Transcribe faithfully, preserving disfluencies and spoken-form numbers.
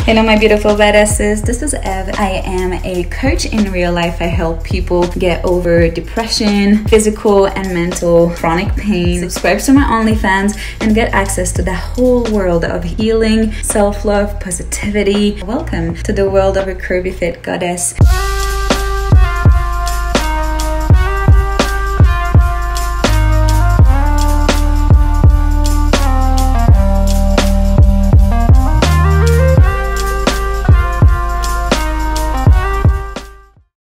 Hello my beautiful badasses, this is Ev. I am a coach in real life. I help people get over depression, physical and mental chronic pain. Subscribe to my OnlyFans and get access to the whole world of healing, self-love, positivity. Welcome to the world of a curvy fit goddess.